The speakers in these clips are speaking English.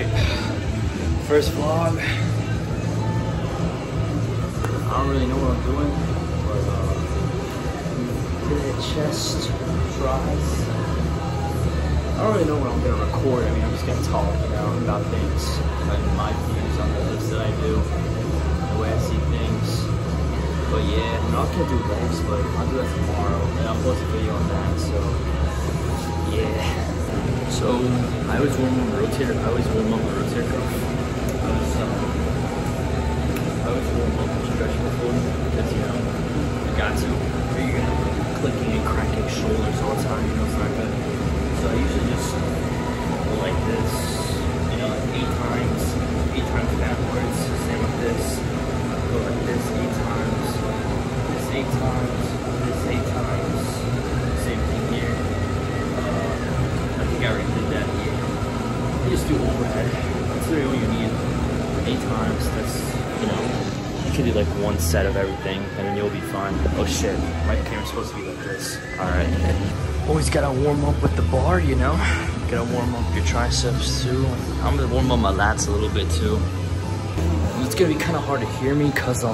Alright, first vlog. I don't really know what I'm doing, but today chest, tries. I don't really know what I'm gonna record. I mean, I'm just gonna talk, about things, like my views on the lifts that I do, the way I see things. But yeah, I'm not gonna do legs, but I'll do that tomorrow, and I'll post a video on that. So yeah. So I always warm up the rotator. I always warm up the rotator cuff. I always warm up the stretch before because I got to. Or you're gonna be clicking and cracking shoulders all the time. It's not good. So I usually just go like this. Like 8 times backwards. Same with this. Go like this 8 times. This 8 times. This 8 times. Same thing here. I think I already did that here. You just do overhead. That's really all you need. 8 times. That's, you can do like one set of everything and then you'll be fine. Oh shit, my camera's supposed to be like this. Alright. Always gotta warm up with the bar, Gotta warm up your triceps too. I'm gonna warm up my lats a little bit too. It's gonna be kind of hard to hear me because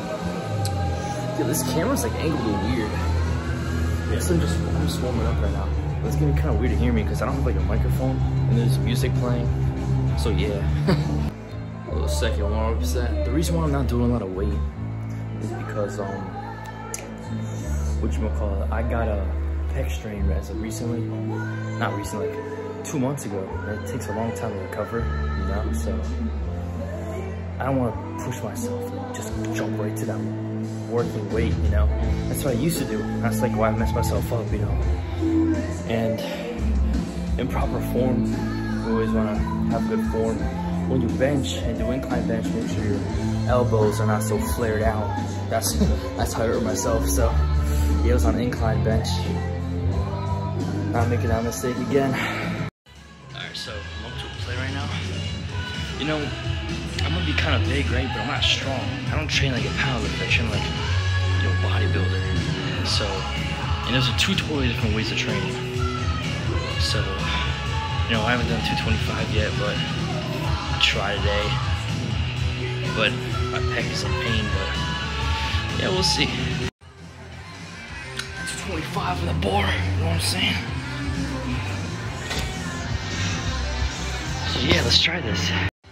this camera's like angled weird. Yeah, so I'm just warming up right now. But it's gonna be kind of weird to hear me because I don't have like a microphone and there's music playing. So yeah. A little second warm-up set. The reason why I'm not doing a lot of weight is because whatchamacallit, I got a pec strain as of recently. Not recently, like 2 months ago. And it takes a long time to recover, so I don't want to push myself and just jump right to that working weight, That's what I used to do. That's like why I messed myself up, And in proper form, you always want to have good form. When you bench and do incline bench, make sure your elbows are not so flared out. That's how I hurt myself. So yeah, it was on incline bench. Not making that mistake again. Alright, so I'm up to a play right now. I'm gonna be kind of big, right? But I'm not strong. I don't train like a powerlifter. I train like bodybuilder. So, and those are two totally different ways of training. So, I haven't done 225 yet, but I try today. But my pec is in pain, but yeah, we'll see. 225 on the bar, you know what I'm saying? So yeah, let's try this.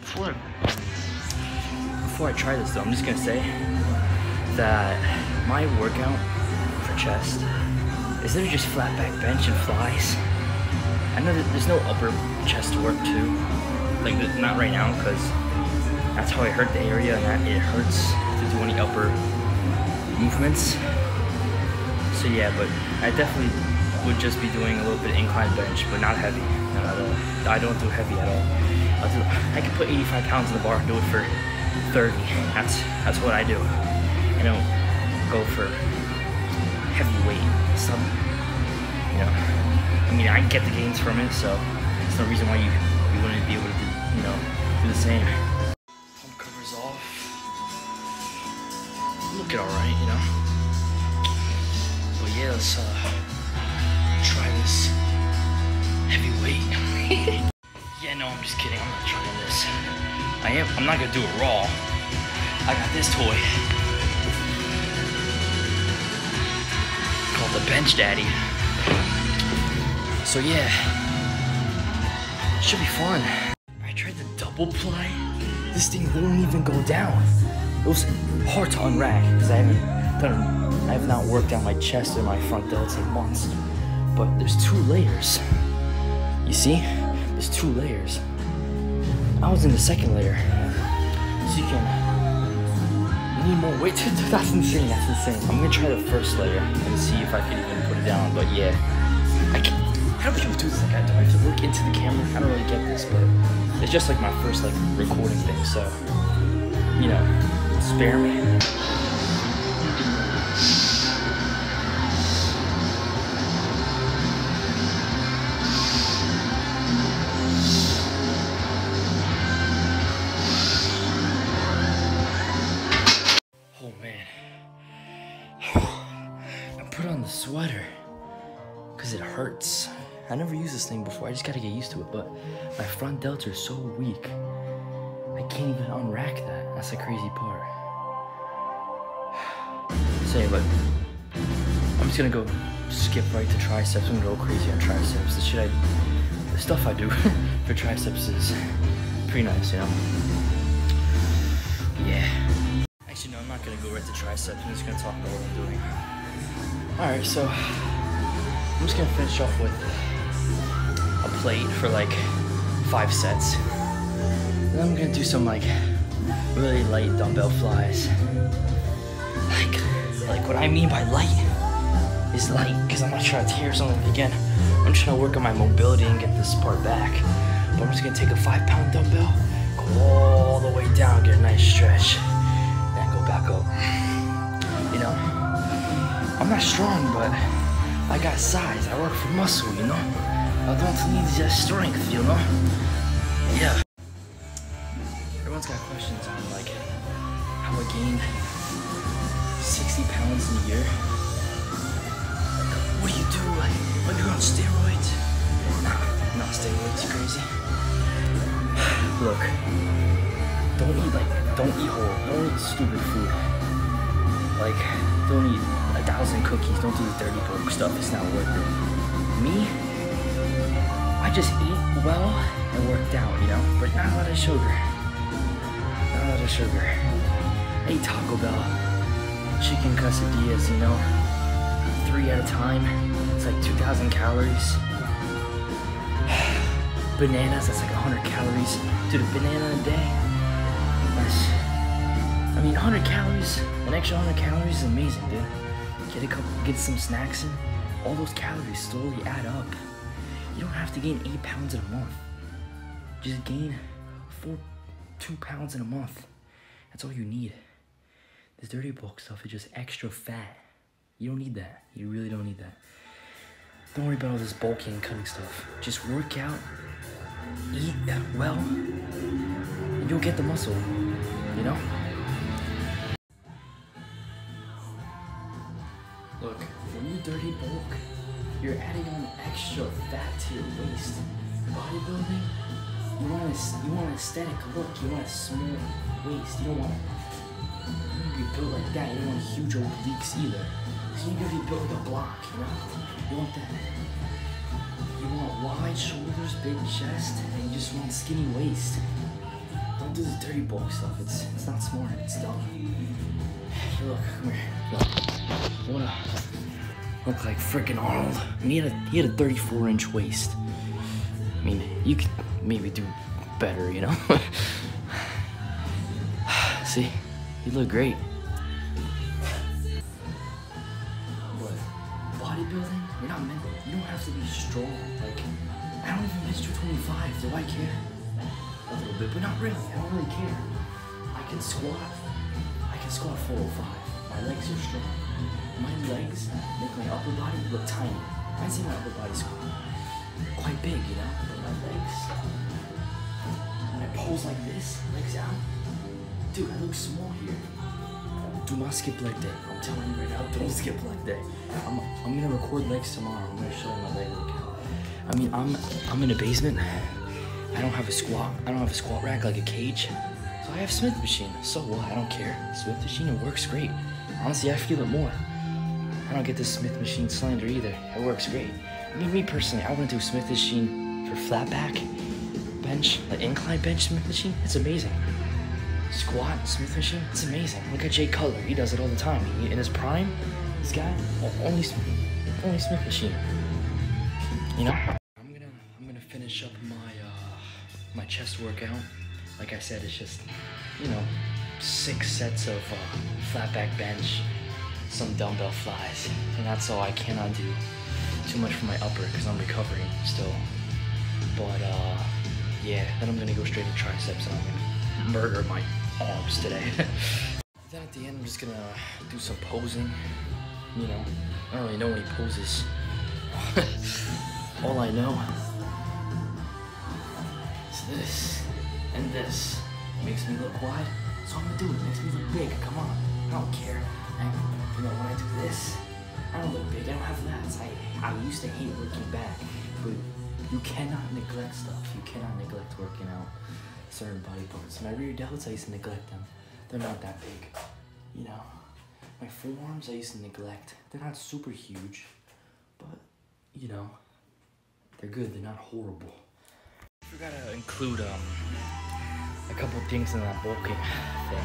Before I try this though, I'm just gonna say that my workout for chest is literally just flat back bench and flies. I know that there's no upper chest work too, like not right now because that's how I hurt the area and that it hurts to do any upper movements. So yeah, but I definitely would just be doing a little bit of incline bench, but not heavy, not at all. I don't do heavy at all. I can put 85 pounds in the bar and do it for 30. That's what I do. I don't go for heavy weight stuff. I mean, I get the gains from it, so there's no reason why you wouldn't be able to do the same. Pump covers off. Looking alright, But yeah, let's try this heavy weight. Yeah, no, I'm just kidding. I'm not trying this. I'm not gonna do it raw. I got this toy called the Bench Daddy. So yeah, should be fun. I tried the double ply. This thing wouldn't even go down. It was hard to unrack because I have not worked out my chest or my front delts in months. But there's 2 layers. You see? There's 2 layers. I was in the second layer. So you need more weight to do. That's insane, that's insane. I'm gonna try the first layer and see if I can even put it down, but yeah. How do people do this? Like, do I have to look into the camera? I don't really get this, but it's just like my first recording thing, so spare me. Oh man. I put on the sweater because it hurts. I never used this thing before. I just gotta get used to it. But my front delts are so weak. I can't even unrack that. That's the crazy part. So anyway, I'm just gonna go skip right to triceps. I'm gonna go crazy on triceps. The stuff I do for triceps is pretty nice, you know? Yeah. Actually, no, I'm not gonna go right to triceps. I'm just gonna talk about what I'm doing. Alright, so I'm just gonna finish off with a plate for like 5 sets. Then I'm gonna do some like really light dumbbell flies. Like what I mean by light is light, because I'm not trying to tear something again. I'm trying to work on my mobility and get this part back. But I'm just gonna take a 5-pound dumbbell, go all the way down, get a nice stretch, then go back up. You know, I'm not strong, but I got size. I work for muscle, you know? I don't need just strength, you know? Yeah. Everyone's got questions on like how I gained 60 pounds in a year. Like, what do you do? Like you're on steroids? Nah, I'm not steroids, you crazy? Look, don't eat whole, don't eat stupid food. Like, don't eat 1,000 cookies, don't do the dirty bulk stuff, it's not worth it. Me, I just eat well and worked out, you know? But not a lot of sugar. Not a lot of sugar. I eat Taco Bell, chicken quesadillas, you know? 3 at a time, it's like 2,000 calories. Bananas, that's like 100 calories. Dude, a banana a day, I mean, 100 calories, an extra 100 calories is amazing, dude. Get some snacks in. All those calories slowly add up. You don't have to gain 8 pounds in a month. Just gain 2 pounds in a month. That's all you need. This dirty bulk stuff is just extra fat. You don't need that. You really don't need that. Don't worry about all this bulking and cutting stuff. Just work out, eat well, and you'll get the muscle, you know? Look, when you dirty bulk, you're adding on extra fat to your waist. Bodybuilding, you want an aesthetic look, you want a small waist, you don't want to be built like that, you don't want huge obliques either. So you gotta be built like a block, you know? You want that. You want wide shoulders, big chest, and you just want skinny waist. Don't do this dirty bulk stuff, it's not smart, it's dumb. Hey, look, come here, look. I wanna look like frickin' Arnold. I mean, he had a 34-inch waist. I mean, you could maybe do better, you know? See, you look great. But bodybuilding, you're not meant, you don't have to be strong. Like, I don't even bench 225, do I care? A little bit, but not really, I don't really care. I can squat 405. My legs are strong. My legs make my upper body look tiny. I see my upper body's quite big, you know? But my legs, when I pose like this, legs out, dude, I look small here. Do not skip leg day. I'm telling you right now, don't skip leg day. I'm gonna record legs tomorrow. I'm gonna show you my leg workout. I mean, I'm in a basement. I don't have a squat rack like a cage. So I have Smith machine. So what? I don't care. Smith machine, it works great. Honestly, I feel it more. I don't get this Smith machine slander either. It works great. I mean, me personally, I want to do Smith machine for flat back bench, like incline bench Smith machine. It's amazing. Squat Smith machine, it's amazing. Look at Jay Cutler, he does it all the time. In his prime, this guy, only Smith machine. You know? I'm gonna finish up my chest workout. Like I said, it's just, you know, 6 sets of flat back bench, some dumbbell flies, and that's all. I cannot do too much for my upper because I'm recovering still. But yeah, then I'm gonna go straight to triceps and I'm gonna murder my arms today. Then at the end, I'm just gonna do some posing. You know, I don't really know any poses. All I know is this and this. Makes me look wide, so I'm gonna do it. Makes me look big. Come on, I don't care. And, you know, when I do this, I don't look big. I don't have lats. I used to hate working back. but you cannot neglect stuff. You cannot neglect working out certain body parts. My rear delts, I used to neglect them. They're not that big, you know. My forearms, I used to neglect. They're not super huge, but, you know, they're good. They're not horrible. I forgot to include a couple things in that bulking thing.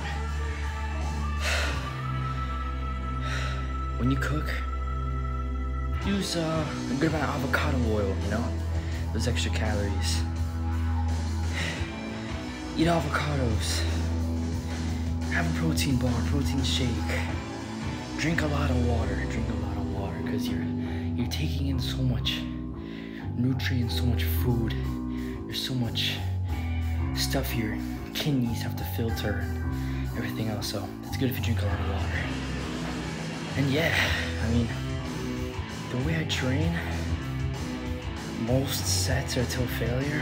When you cook, use a good amount of avocado oil, you know, those extra calories. Eat avocados. Have a protein bar, protein shake. Drink a lot of water, because you're taking in so much nutrients, so much food. There's so much stuff your kidneys have to filter and everything else, so it's good if you drink a lot of water. And yeah, I mean, the way I train, most sets are till failure.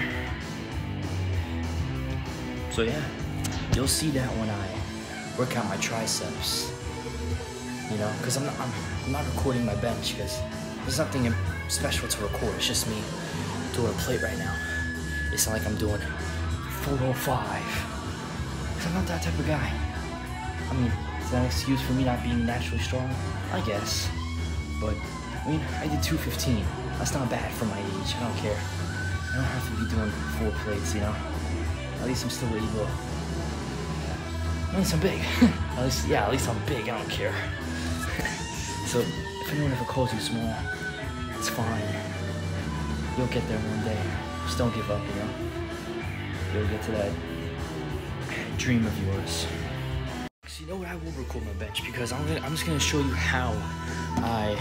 So yeah, you'll see that when I work out my triceps. You know, because I'm not recording my bench because there's nothing special to record. It's just me doing a plate right now. It's not like I'm doing 405. Because I'm not that type of guy. I mean, is that an excuse for me not being naturally strong? I guess. But, I mean, I did 215. That's not bad for my age. I don't care. I don't have to be doing 4 plates, you know? At least I'm still able. At least I'm big. at least I'm big. I don't care. So, if anyone ever calls you small, it's fine. You'll get there one day. Just don't give up, you know? You'll get to that dream of yours. So you know what? I will record my bench because I'm just gonna show you how I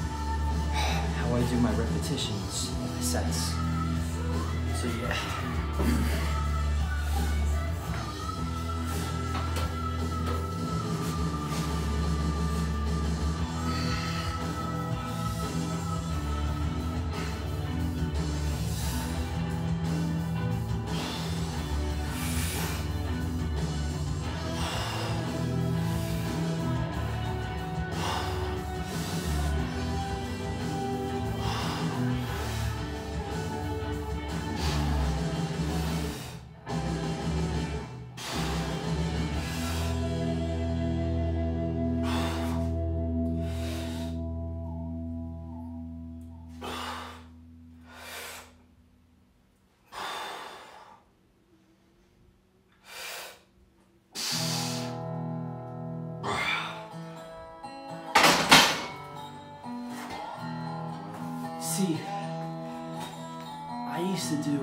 do my repetitions, my sets. So yeah. See, I used to do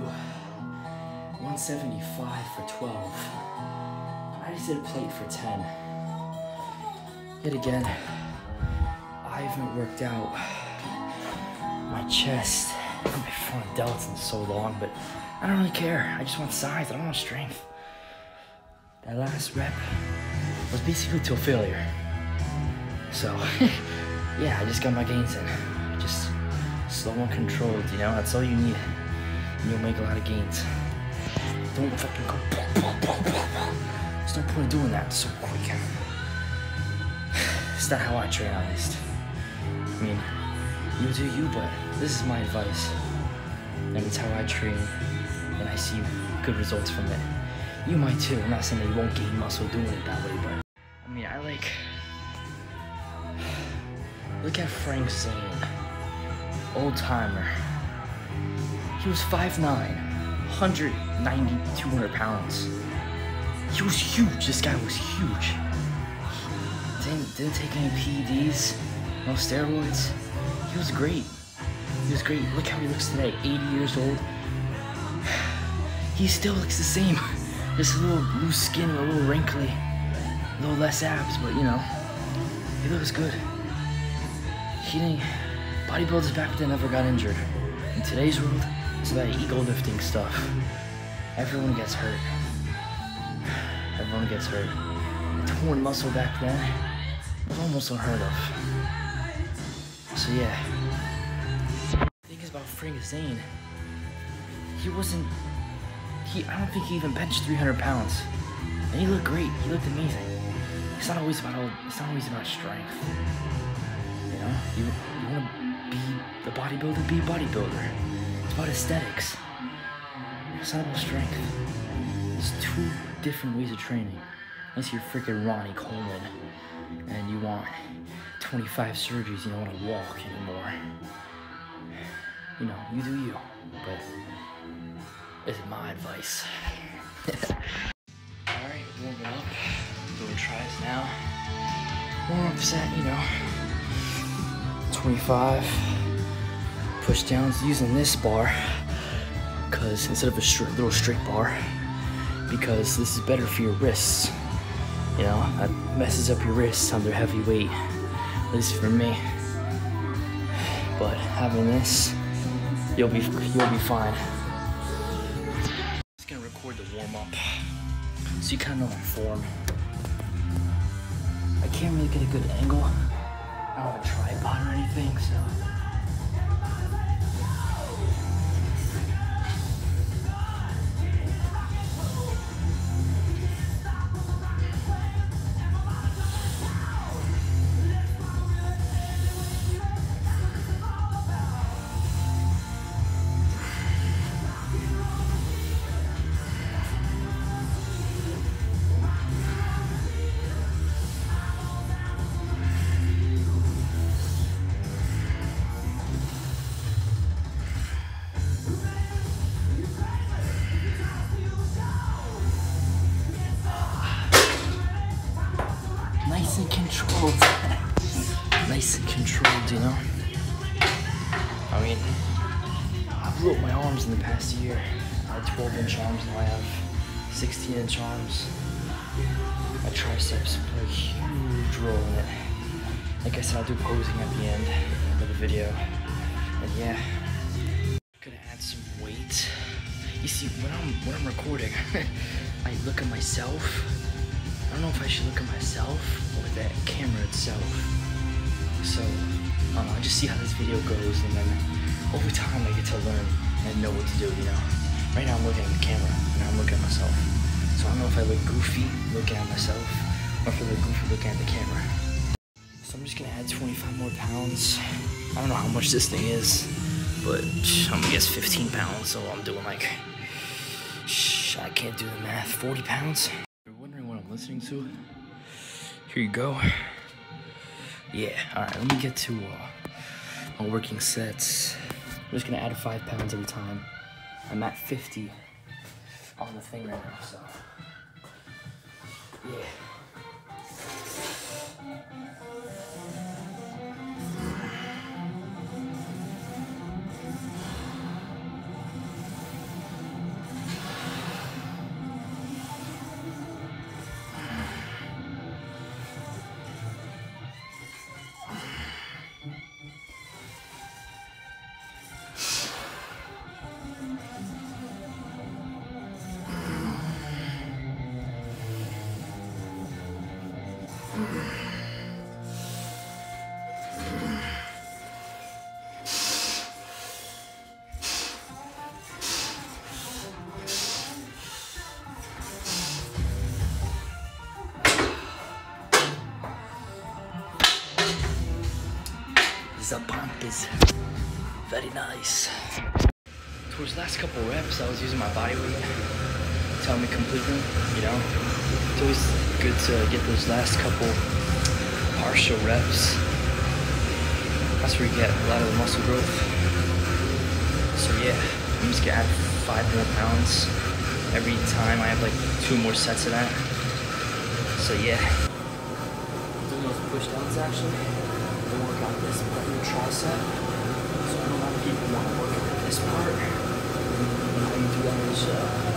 175 for 12. I just did a plate for 10. Yet again, I haven't worked out my chest and my front delts in so long, but I don't really care. I just want size, I don't want strength. That last rep was basically till failure. So, yeah, I just got my gains in. Just slow and controlled, you know, that's all you need. And you'll make a lot of gains. Don't fucking go. There's no point in doing that so quick. It's not how I train, at least. I mean, you do you, but this is my advice. And it's how I train, and I see good results from it. You might too. I'm not saying that you won't gain muscle doing it that way, but I mean, look at Frank Zane. Old timer. He was 5'9", 190, 200 pounds. He was huge. This guy was huge. Didn't take any PEDs, no steroids. He was great. He was great. Look how he looks today, 80 years old. He still looks the same. Just a little loose skin, a little wrinkly, a little less abs, but you know, he looks good. Bodybuilders back then never got injured. In today's world, it's that ego lifting stuff. Everyone gets hurt. Everyone gets hurt. The torn muscle back then was almost unheard of. So yeah. The thing is about Frank Zane, I don't think he even benched 300 pounds. And he looked great. He looked amazing. It's not always about strength. You know, you want to be the bodybuilder, be a bodybuilder. about aesthetics. It's not about strength. There's two different ways of training. Unless you're freaking Ronnie Coleman and you want 25 surgeries, you don't want to walk anymore. You know, you do you. But this is my advice. Alright, warming up. Doing tries now. Warm-ups at, 25 push downs using this bar because instead of a little straight bar, because this is better for your wrists. That messes up your wrists under heavy weight, at least for me. But having this, you'll be fine. Just gonna record the warm up so you kind of know my form. I can't really get a good angle. I don't have a tripod or anything, so. Nice and controlled. Nice and controlled, I mean, I blew up my arms in the past year. I had 12-inch arms, now I have 16-inch arms. My triceps play a huge role in it. Like I said, I'll do posing at the end of the video. And yeah, gonna add some weight. You see, when I'm recording, I look at myself. I don't know if I should look at myself or the camera itself. So, I just see how this video goes, and then over time I get to learn and know what to do, Right now I'm looking at the camera, and I'm looking at myself. So I don't know if I look goofy looking at myself, or if I look goofy looking at the camera. So I'm just gonna add 25 more pounds. I don't know how much this thing is, but I'm gonna guess 15 pounds, so I'm doing like, I can't do the math, 40 pounds? You're wondering what I'm listening to? Here you go. Yeah, alright, let me get to my working sets. I'm just gonna add 5 pounds every time. I'm at 50 on the thing right now, so yeah. The pump is very nice. Towards the last couple reps, I was using my body weight to help me complete them, It's always good to get those last couple partial reps. That's where you get a lot of the muscle growth. So yeah, I'm just gonna add 5 more pounds every time. I have like 2 more sets of that. So yeah. Doing those push downs actually. Work on this part of your tricep. So I know a lot of people want to work on this part. And how you do that is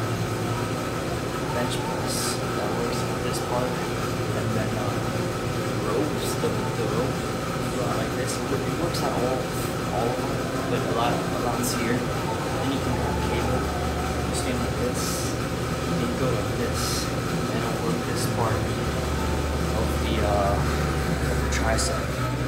bench press. That works on this part. And then ropes, the rope, like this. It works on all of them, but a lot's here. Then you can have a cable. You stand like this. And you go like this. And it'll work this part of the tricep.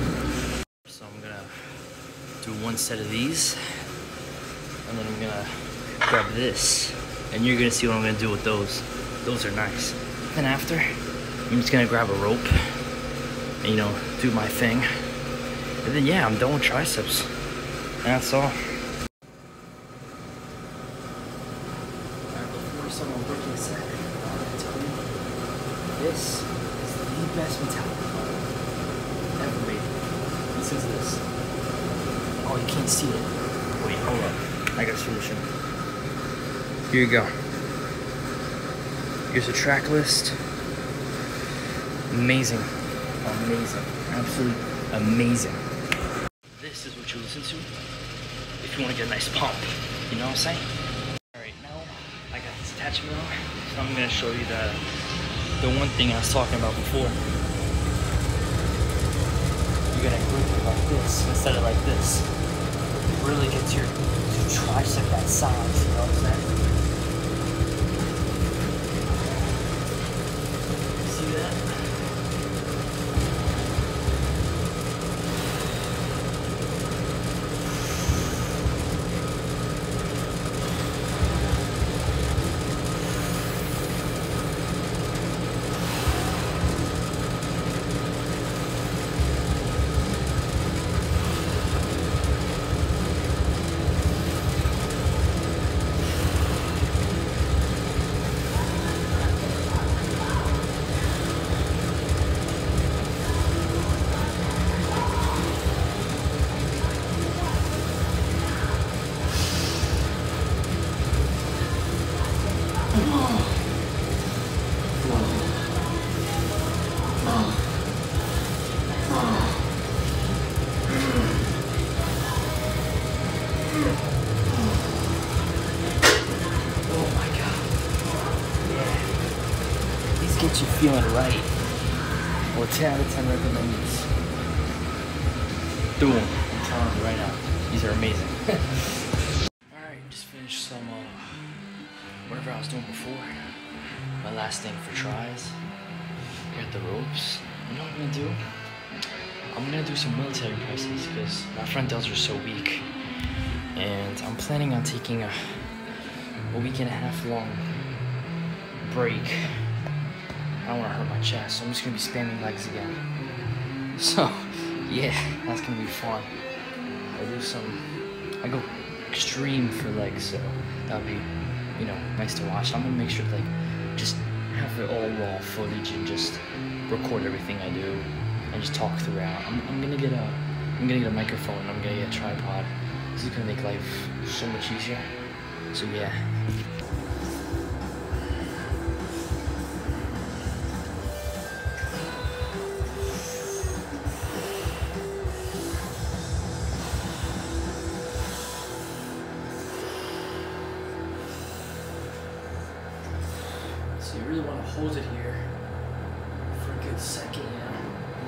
Do 1 set of these, and then I'm gonna grab this, and you're gonna see what I'm gonna do with those. Those are nice. Then after, I'm just gonna grab a rope and do my thing, and then yeah, I'm done with triceps, and that's all. also on my working set. I tell you, this is the best mentality ever made. Listen to this. Oh, you can't see it. Wait, hold up. I got a solution. Here you go. Here's a track list. Amazing. Amazing. Absolutely amazing. This is what you listen to if you want to get a nice pump. You know what I'm saying? Alright, now I got this attachment on, so I'm going to show you the one thing I was talking about before. You're going to grip it like this instead of like this. It really gets your tricep that size, you know what I'm saying? See that? Get you feeling right. Well, 10 out of 10 recommend these. Do them. I'm telling you right now. These are amazing. Alright, just finished some whatever I was doing before. My last thing for tries. Here at the ropes. You know what I'm gonna do? I'm gonna do some military presses because my front delts are so weak. And I'm planning on taking a week and a half long break. I don't want to hurt my chest, so I'm just going to be spamming legs again. So, yeah, that's going to be fun. I go extreme for legs, so that'll be, you know, nice to watch. I'm going to make sure to, like, just have it all raw footage and just record everything I do and just talk throughout. I'm going to get a microphone, I'm going to get a tripod. This is going to make life so much easier. So, yeah. So you really want to hold it here for a good second, you know?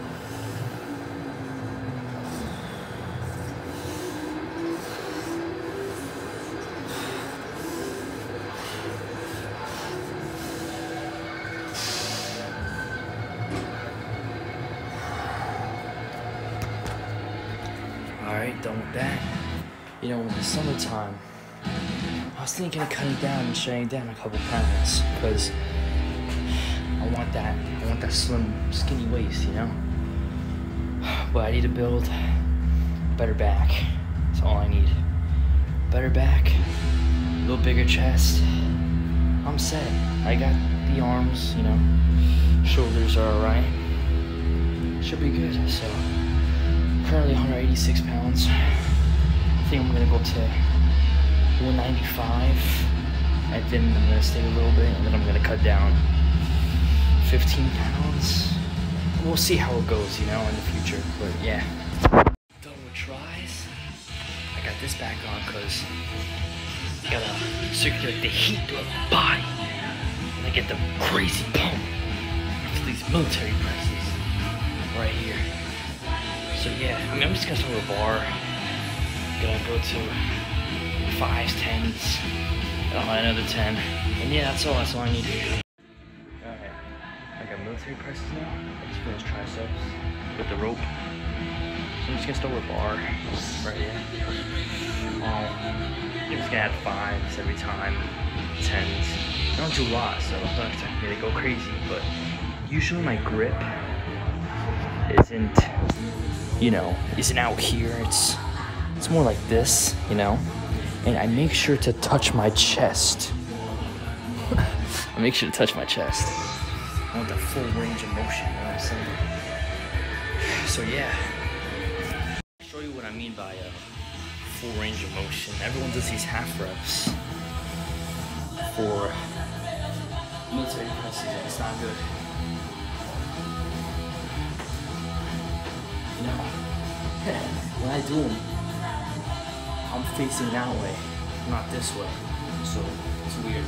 Alright, done with that. You know, in the summertime, I was thinking of cutting down and shedding down a couple pounds because I want that slim, skinny waist, you know? But I need to build a better back. That's all I need. Better back, a little bigger chest. I'm set. I got the arms, you know. Shoulders are alright. Should be good. So, currently 186 pounds. I think I'm gonna go to 195, and then I'm gonna stay a little bit, and then I'm gonna cut down 15 pounds. We'll see how it goes, you know, in the future. But yeah, done with tries. I got this back on because I gotta circulate the heat to the body, and I get the crazy pump after these military presses right here. So yeah, I mean, I'm just gonna start with a bar. Gonna go to 5s, 10s, and another 10. And yeah, that's all I need to do. Alright, I got military presses now. I just finished triceps with the rope. So I'm just gonna start with a bar right here. I'm just gonna add 5s every time, 10s. I don't do a lot, so don't expect me to go crazy, but usually my grip isn't, you know, isn't out here. It's more like this, you know? And I make sure to touch my chest I make sure to touch my chest. I want the full range of motion, you know what I'm saying? So yeah, I'll show you what I mean by full range of motion. Everyone does these half reps for military presses, and it's not good. You know, when I do them, I'm facing that way, not this way. So it's weird.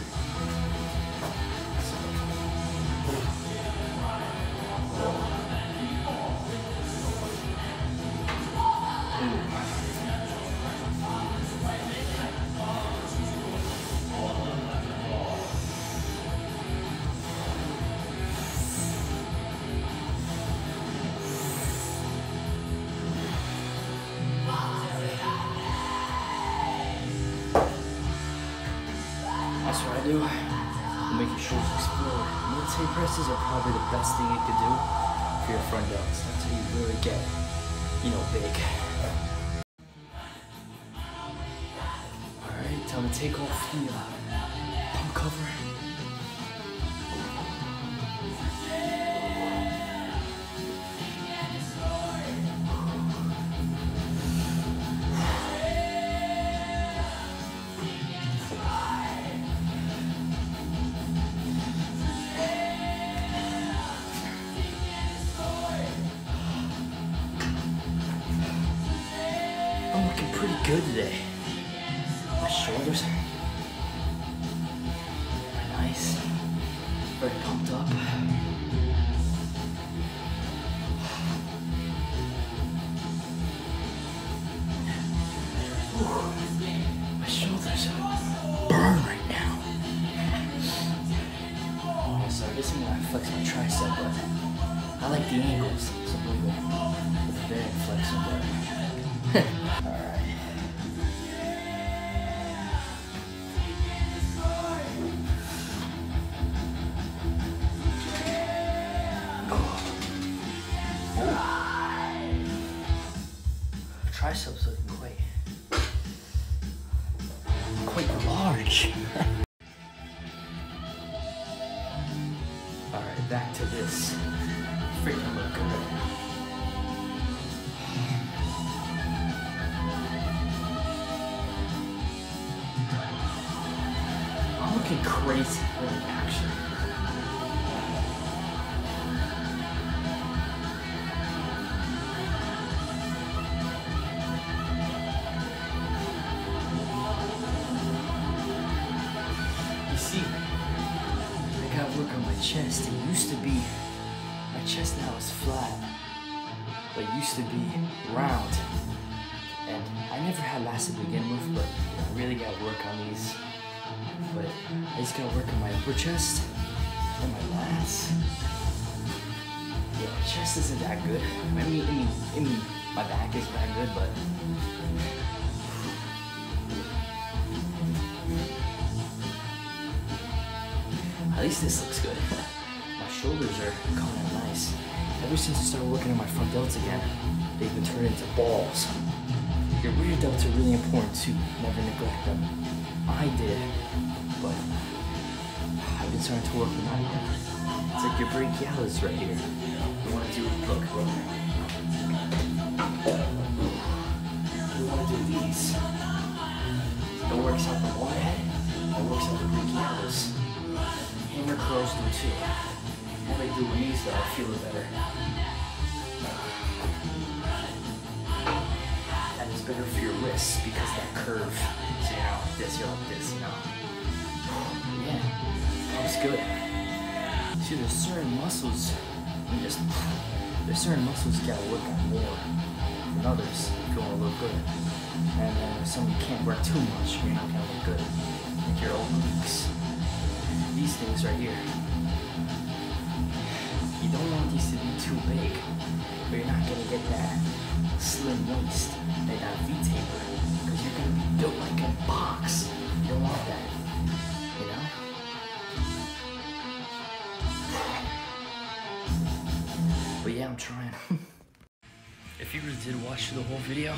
That's what I do. I'm making shoulders explode. Military presses are probably the best thing you could do for your front delts. That's how you really get, you know, big. Alright, time to take off the pump cover. I'm looking pretty good today. My shoulders are nice, very pumped up. Ooh, my shoulders burn right now. So I guess I'm gonna flex my tricep, but I like the angles, so I'm gonna go over there and flex them better. Alright. Triceps looking quite large. Alright, back to this. Freaking look good. I'm looking crazy in action. You see, I gotta work on my chest. It used to be, my chest now is flat, but it used to be round. And I never had lats to begin with, but I really gotta work on these. But I just gotta work on my upper chest and my lats. Yeah, my chest isn't that good. I mean, my back is that good, but at least this looks good. My shoulders are coming out nice. Ever since I started working on my front delts again, they've been turned into balls. Your rear delts are really important too. Never neglect them. I did, but I've been starting to work on that again. It's like your brachialis right here. You want to do, look. You want to do these. It works out the one head, it works out the brachialis. Hammer curls do too. All they do with these though, I feel it better. And it's better for your wrists because that curve. So you're not like this, you're like this, you know. Yeah, that's good. See, there's certain muscles, there's certain muscles you gotta work on more than others if you want to look good. And then there's some you can't work too much, you're not gonna look good. Like your obliques. These things right here. You don't want these to be too big, but you're not gonna get that slim waist and that V-taper, because you're gonna be built like a box. You don't want that, you know? But yeah, I'm trying. If you really did watch the whole video,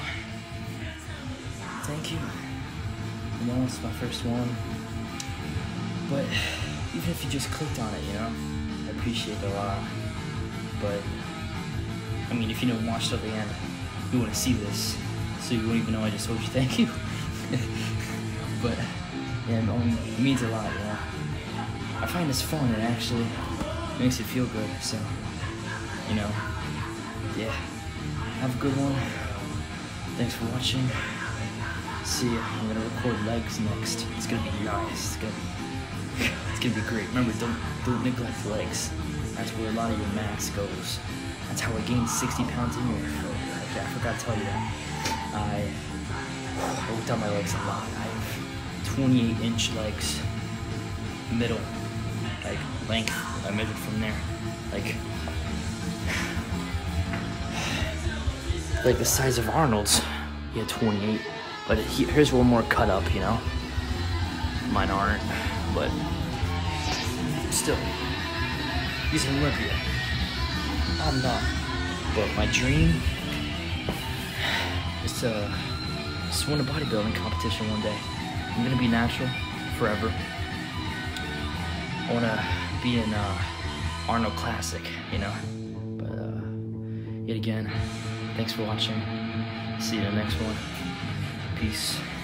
thank you. You know, it's my first one, but even if you just clicked on it, you know, I appreciate it a lot. But I mean, if you don't watch till the end, you wouldn't see this, so you wouldn't even know I just told you thank you. But yeah, it means a lot, you know. I find this fun and actually makes you feel good, so, you know, yeah. Have a good one. Thanks for watching. See ya. I'm gonna record legs next. It's gonna be nice. It's gonna be great. Remember, don't neglect legs. That's where a lot of your mass goes. That's how I gained 60 pounds a year. Okay, I forgot to tell you that. I worked on my legs a lot. I have 28-inch legs, middle, like length. I measured from there, like the size of Arnold's. He had 28, but here's one more cut up, you know. Mine aren't, but still, he's an Olympia. I'm not, but my dream is to win a bodybuilding competition one day. I'm gonna be natural forever. I wanna be in Arnold Classic, you know. But yet again, thanks for watching. See you in the next one. Peace.